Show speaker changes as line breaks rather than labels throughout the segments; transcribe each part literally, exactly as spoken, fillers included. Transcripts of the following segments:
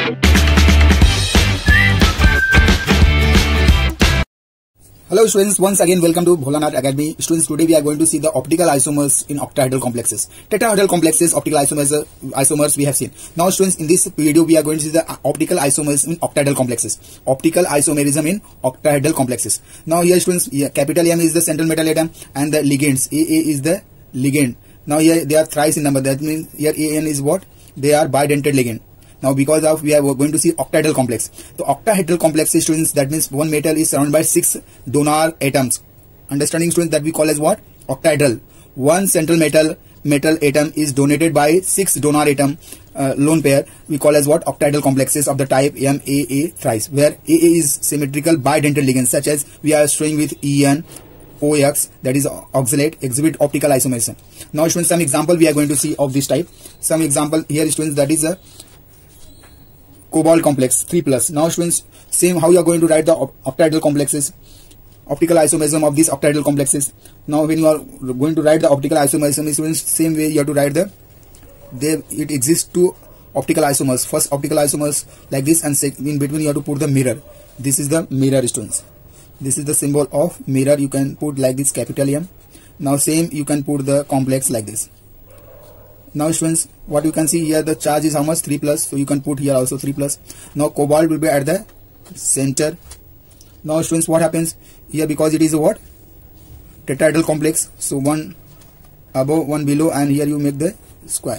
Hello students, once again welcome to Bholanath Academy. Students, today we are going to see the optical isomers in octahedral complexes. Tetrahedral complexes, optical isomers, uh, isomers we have seen. Now students, in this video we are going to see the optical isomers in octahedral complexes. Optical isomerism in octahedral complexes. Now here students, here, capital M is the central metal atom and the ligands. A A is the ligand. Now here they are thrice in number. That means here A N is what? They are bidentate ligand. Now because of we are going to see octahedral complex. The octahedral complex students, that means one metal is surrounded by six donor atoms. Understanding students, that we call as what? Octahedral. One central metal metal atom is donated by six donor atom uh, lone pair. We call as what? Octahedral complexes of the type M A A thrice, where A A is symmetrical bidentate ligands, such as we are showing with E N O X, that is oxalate, exhibit optical isomerism. Now students, some example we are going to see of this type. Some example here students, that is a cobalt complex three plus. Now students, same how you are going to write the octahedral complexes, optical isomerism of these octahedral complexes. Now when you are going to write the optical isomerism, students, same way you have to write the there it exists two optical isomers. First optical isomers like this, and in between you have to put the mirror. This is the mirror students. This is the symbol of mirror. You can put like this, capital M. Now same you can put the complex like this. Now students, what you can see here, the charge is how much? three plus. So you can put here also three plus. Now cobalt will be at the center. Now students, what happens here, because it is a what? Tetrahedral complex. So one above, one below, and here you make the square.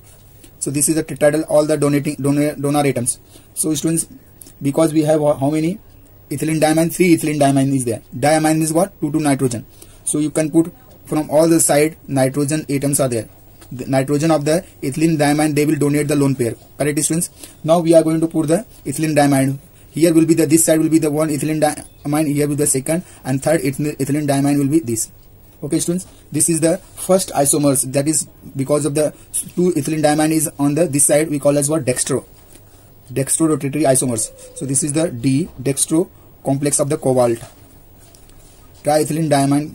So this is the tetrahedral, all the donating donor, donor atoms. So students, because we have how many? Ethylene diamine, three ethylene diamine is there. Diamine is what? two, two nitrogen. So you can put from all the side nitrogen atoms are there. The nitrogen of the ethylene diamine, they will donate the lone pair. Correct students? Now we are going to put the ethylene diamine. Here will be the, this side will be the one ethylene diamine, here will be the second, and third ethylene diamine will be this. Okay students, this is the first isomers, that is because of the two ethylene diamine is on the this side, we call as what? Dextro. Dextro rotatory isomers. So this is the D, dextro complex of the cobalt. Triethylene diamine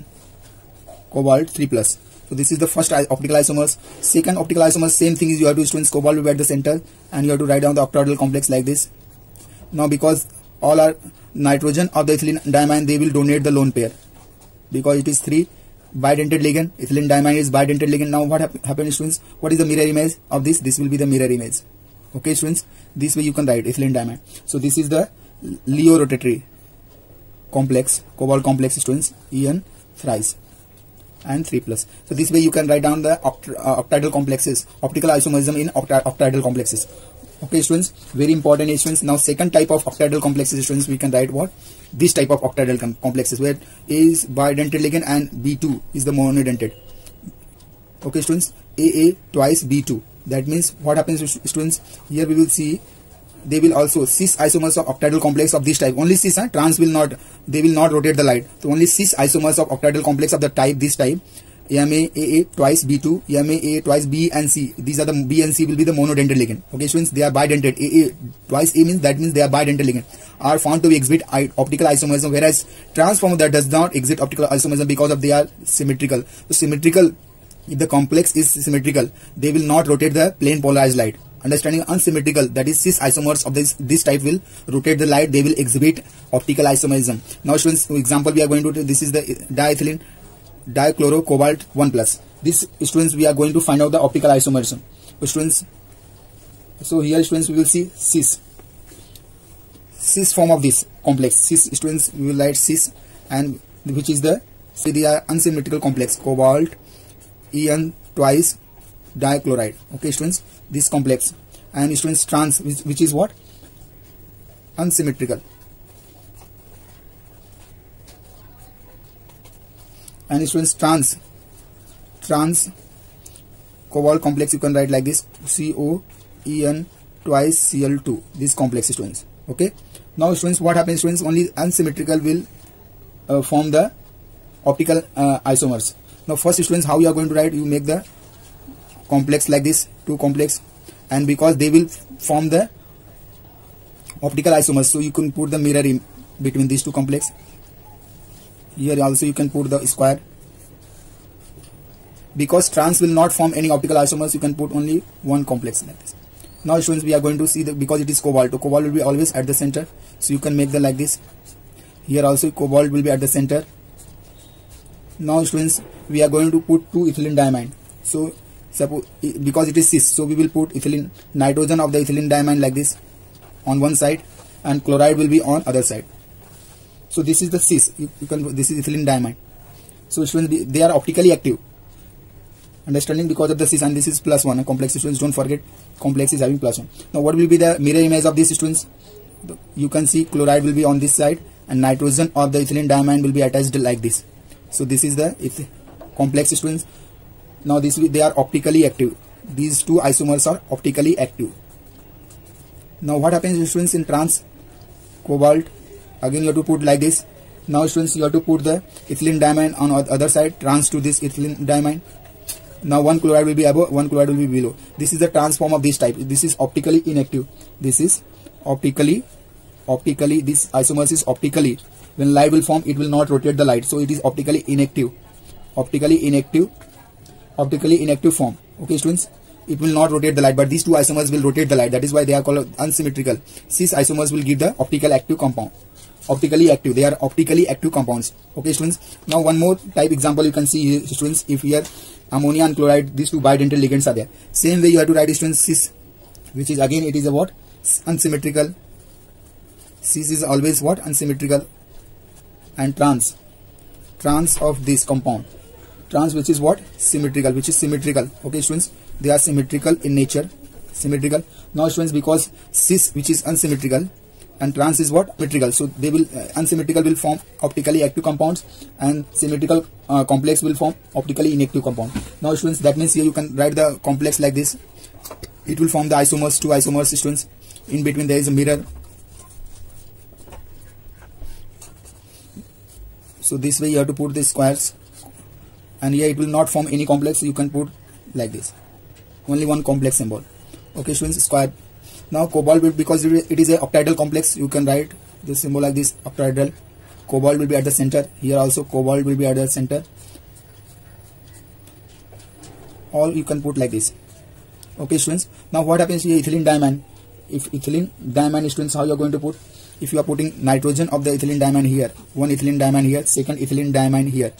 cobalt three plus. So this is the first optical isomers. Second optical isomers, same thing is you have to students, cobalt will be at the center, and you have to write down the octahedral complex like this. Now because all are nitrogen of the ethylene diamine, they will donate the lone pair, because it is three bidentate ligand. Ethylene diamine is bidentate ligand. Now what hap happens students? What is the mirror image of this? This will be the mirror image. Okay students, this way you can write ethylene diamine. So this is the Leo rotatory complex, cobalt complex students, E N thrice and three plus. So this way you can write down the oct uh, octahedral complexes, optical isomerism in octa octahedral complexes. Okay students, very important students. Now second type of octahedral complexes students, we can write what? This type of octahedral com complexes, where A is bidentate ligand and B two is the monodentate. Okay students, A A twice B two. That means what happens students, here we will see they will also cis isomers of octahedral complex of this type. Only cis, huh? Trans will not, they will not rotate the light. So only cis isomers of octahedral complex of the type, this type, M A, A A twice B two, M A, A A twice B and C. These are the B and C will be the monodentate ligand. Okay students, they are bidentate. A A twice A means, that means they are bidentate ligand, are found to exhibit optical isomerism, whereas trans form that does not exhibit optical isomerism because of they are symmetrical. So symmetrical, if the complex is symmetrical, they will not rotate the plane polarized light. Understanding unsymmetrical, that is cis isomers of this this type will rotate the light, they will exhibit optical isomerism. Now students, for example we are going to, this is the diethylene dichloro cobalt one plus. This students, we are going to find out the optical isomerism. So students, so here students we will see cis cis form of this complex. Cis students, we will write cis, and which is the, see, they are unsymmetrical complex, cobalt E N twice dichloride. Okay students, this complex, and students trans, which, which is what? Unsymmetrical. And students trans trans cobalt complex, you can write like this, C O E N twice C L two, this complex students. Okay, now students, what happens students, only unsymmetrical will uh, form the optical uh, isomers. Now first students, how you are going to write, you make the complex like this, two complex, and because they will form the optical isomers, so you can put the mirror in between these two complex. Here also you can put the square. Because trans will not form any optical isomers, you can put only one complex like this. Now students, we are going to see the, because it is cobalt, so cobalt will be always at the center, so you can make the like this. Here also cobalt will be at the center. Now students, we are going to put two ethylene diamine. So suppose because it is cis, so we will put ethylene nitrogen of the ethylene diamine like this on one side, and chloride will be on other side. So this is the cis. You, you can this is ethylene diamine. So students, they are optically active. Understanding because of the cis, and this is plus one. And complex students, don't forget complex is having plus one. Now what will be the mirror image of these students? You can see chloride will be on this side, and nitrogen of the ethylene diamine will be attached like this. So this is the complex students. Now this they are optically active. These two isomers are optically active. Now what happens students in trans cobalt? Again you have to put like this. Now students, you have to put the ethylene diamine on the other side, trans to this ethylene diamine. Now one chloride will be above, one chloride will be below. This is the transform of this type. This is optically inactive. This is optically, optically, this isomers is optically. When light will form, it will not rotate the light. So it is optically inactive. Optically inactive. Optically inactive form. Okay students, it will not rotate the light, but these two isomers will rotate the light. That is why they are called unsymmetrical. Cis isomers will give the optical active compound. Optically active. They are optically active compounds. Okay students. Now one more type example you can see here, students. If here ammonia and chloride, these two bidental ligands are there. Same way you have to write students cis, which is again it is a what? Unsymmetrical. Cis is always what? Unsymmetrical. And trans. Trans of this compound. Trans which is what? Symmetrical. Which is symmetrical. Okay students. They are symmetrical in nature. Symmetrical. Now students, because cis which is unsymmetrical and trans is what? Symmetrical. So they will uh, unsymmetrical will form optically active compounds, and symmetrical uh, complex will form optically inactive compound. Now students, that means here you can write the complex like this. It will form the isomers, two isomers students. In between there is a mirror. So this way you have to put the squares, and here it will not form any complex, so you can put like this. Only one complex symbol. Okay students, square. Now cobalt will, because it is a octahedral complex, you can write the symbol like this, octahedral. Cobalt will be at the center. Here also cobalt will be at the center. All you can put like this. Okay students. Now what happens here? Ethylene diamine. If ethylene diamine students, how you are going to put? If you are putting nitrogen of the ethylene diamine here, one ethylene diamine here, second ethylene diamine here.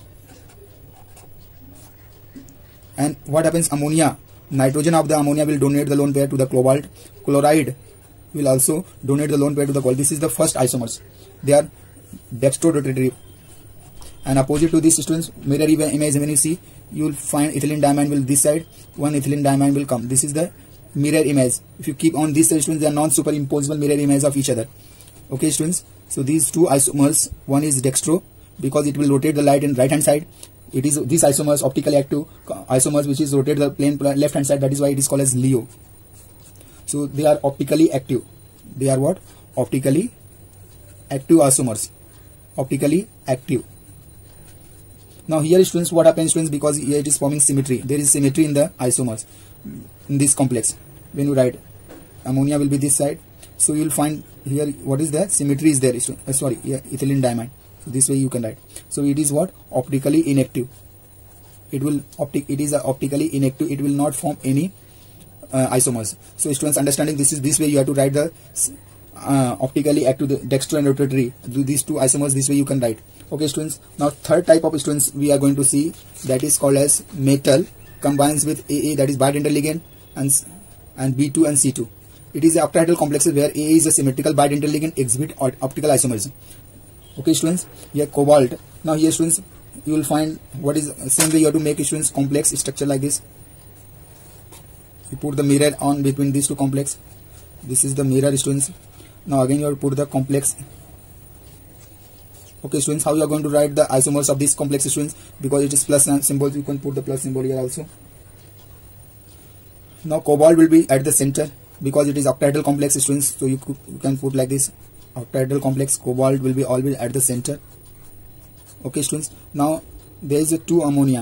And what happens? Ammonia. Nitrogen of the ammonia will donate the lone pair to the cobalt. Chloride will also donate the lone pair to the cobalt. This is the first isomers. They are dextrorotatory. And opposite to these students, mirror image, when you see, you will find ethylene diamine will this side, one ethylene diamine will come. This is the mirror image. If you keep on these students, they are non-superimposable mirror image of each other. Okay students. So these two isomers, one is dextro because it will rotate the light in right hand side. It is these isomers optically active isomers which is rotate the plane left hand side. That is why it is called as Leo. So they are optically active. They are what? Optically active isomers. Optically active. Now here students, what happens students, because here it is forming symmetry. There is symmetry in the isomers in this complex. When you write ammonia will be this side. So you will find here what is the symmetry is there. Uh, sorry, yeah, ethylene diamine. So this way you can write. So it is what? Optically inactive. It will optic. It is a optically inactive. It will not form any uh, isomers. So students, understanding this is this way you have to write the uh, optically active, the dextro and rotatory. These two isomers. This way you can write. Okay students. Now third type of students we are going to see, that is called as metal combines with A A, that is bidental ligand, and and B two and C two. It is a octahedral complexes where A is a symmetrical bidental ligand exhibit optical isomerism. Okay students, here cobalt. Now here students, you will find what is same way you have to make students complex structure like this. You put the mirror on between these two complex. This is the mirror students. Now again you have to put the complex. Okay students, how you are going to write the isomers of this complex students, because it is plus symbol, you can put the plus symbol here also. Now cobalt will be at the center because it is octahedral complex students, so you, could, you can put like this. Octahedral complex, cobalt will be always at the center. Okay students, now there is a two ammonia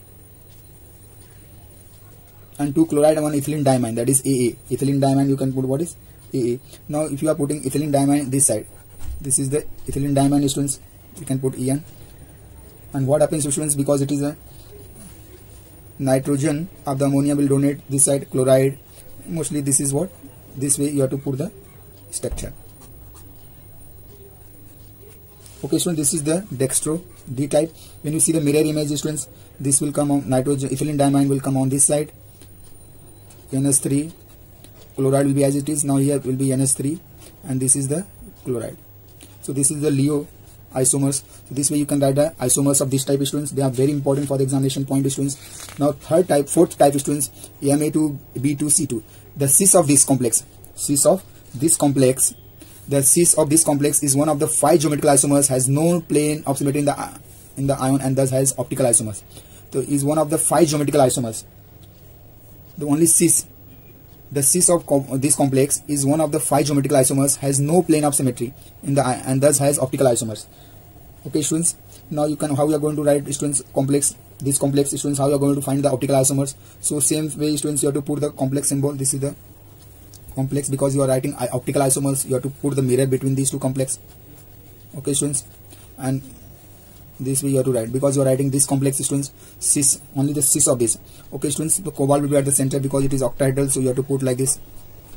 and two chloride and one ethylene diamine, that is A A. Ethylene diamine you can put what is A A. Now if you are putting ethylene diamine this side, this is the ethylene diamine students, you can put E N. And what happens students, because it is a nitrogen of the ammonia will donate this side chloride, mostly this is what, this way you have to put the structure. Okay students, this is the dextro D type. When you see the mirror image students, this will come on nitrogen, ethylene diamine will come on this side, N S three, chloride will be as it is. Now here will be N S three, and this is the chloride. So this is the Leo isomers. So this way you can write the isomers of this type of students. They are very important for the examination point students. Now third type, fourth type of students, M A two B two C two. The cis of this complex, cis of this complex, the cis of this complex is one of the five geometrical isomers, has no plane of symmetry in the in the ion, and thus has optical isomers. So is one of the five geometrical isomers. The only cis, the cis of com this complex is one of the five geometrical isomers, has no plane of symmetry in the and thus has optical isomers. Okay students, now you can, how you are going to write students complex, this complex students, how you are going to find the optical isomers. So same way students, you have to put the complex symbol. This is the complex, because you are writing optical isomers, you have to put the mirror between these two complex. Okay students, and this way you have to write, because you are writing this complex students, cis, only the cis of this. Okay students, the cobalt will be at the center because it is octahedral, so you have to put like this.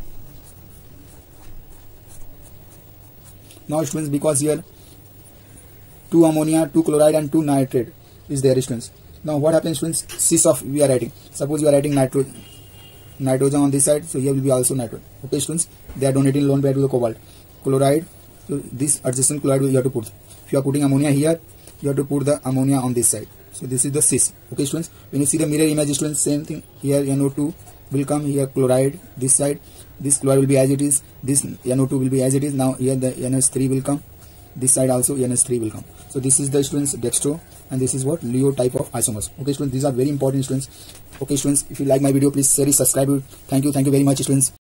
Now students, because here two ammonia, two chloride and two nitrate is there students. Now what happens students, cis of we are writing, suppose you are writing nitro nitrogen on this side, so here will be also nitrogen. Okay students, they are donating lone pair to the cobalt, chloride, so this adjacent chloride you have to put. If you are putting ammonia here, you have to put the ammonia on this side. So this is the cis. Okay students, when you see the mirror image students, same thing here, N O two will come, here chloride this side, this chloride will be as it is, this N O two will be as it is. Now here the N S three will come, this side also N S three will come. So this is the students dextro, and this is what Leo type of isomers. Okay students, these are very important students. Okay students, if you like my video, please share it, subscribe it. Thank you, thank you very much students.